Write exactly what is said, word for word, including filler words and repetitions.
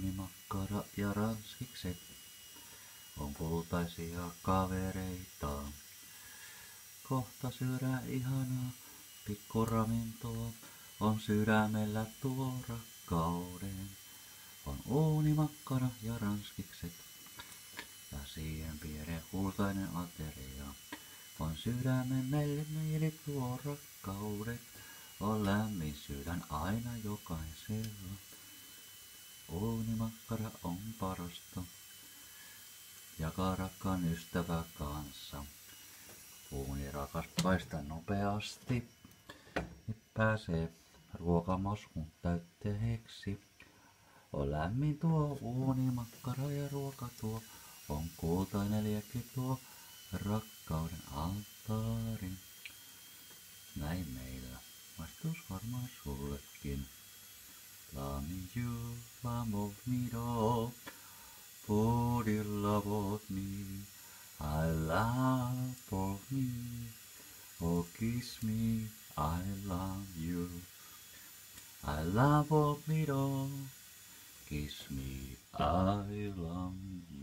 uunimakkara ja ranskikset on kultaisia kavereita. Kohta syödään ihanaa pikkuravintoa, on sydämellä tuo rakkauden. On uunimakkara ja ranskikset ja siihen pienen kultainen ateria. On sydämen meille meille tuo rakkaudet, on lämmin sydän aina jokaisella. Uunimakkara on parasta, jakaa rakkaan ystävä kanssa. Uuni rakas paista nopeasti, niin pääsee ruokamaskun täytteeksi. On lämmin tuo uunimakkara ja ruoka tuo, on kultainen liekki tuo rakkauden alttaari. Näin meillä, maistus varmaan sullekin. Love me you, love me do, body love me, I love of me, oh kiss me, I love you. I love of me do, kiss me, I love you.